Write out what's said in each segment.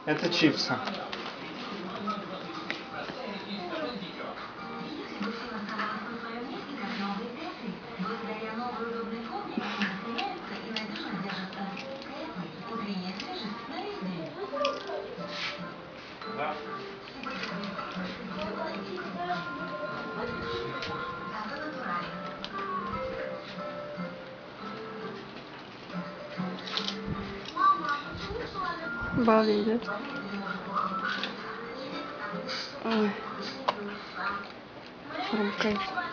Это чипсы. Да. Балдеть. Ой. Хрумкает.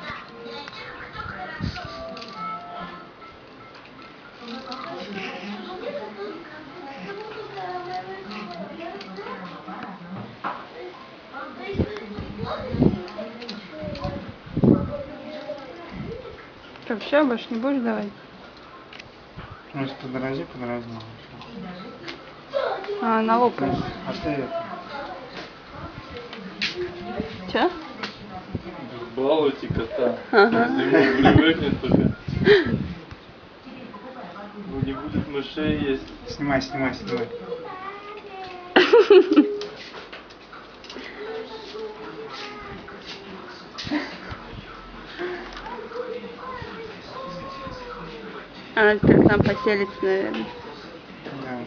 Что, все, больше не будешь давать? Ну, если подрази, А, на лопай. А ты это? Че? Балуйте кота. Ага. Если ему привыкнет только. Ну, не будет мышей есть. Снимай. Она теперь там поселится, наверное. Да.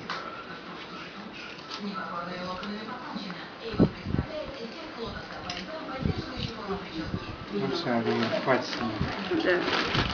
Ну все, я думаю, хватит с ним. Да.